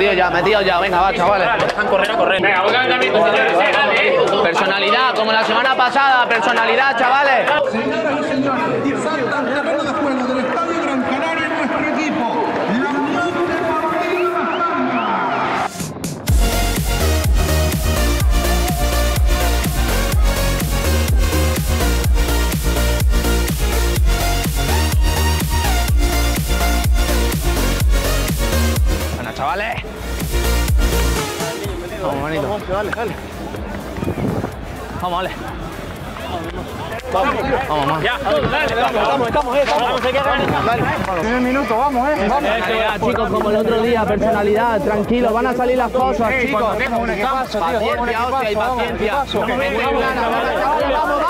metido ya, venga, va, chavales. Dejan correr a correr. Venga, voy a también, señores, dale. Personalidad, como la semana pasada, personalidad, chavales. Señoras y señores, salta al terreno de juego del Estadio Gran Canaria nuestro equipo, la Unión Deportiva Las Palmas. Bueno, chavales. Vamos, manito. Dale. Vamos, Ale. Vamos, más. Ya, dale, Estamos. Dale. 1 minuto, vamos. Chicos, como el otro día, personalidad, tranquilo, van a salir las cosas, chicos. Vamos, Paciencia, hostia, y paciencia. Vamos,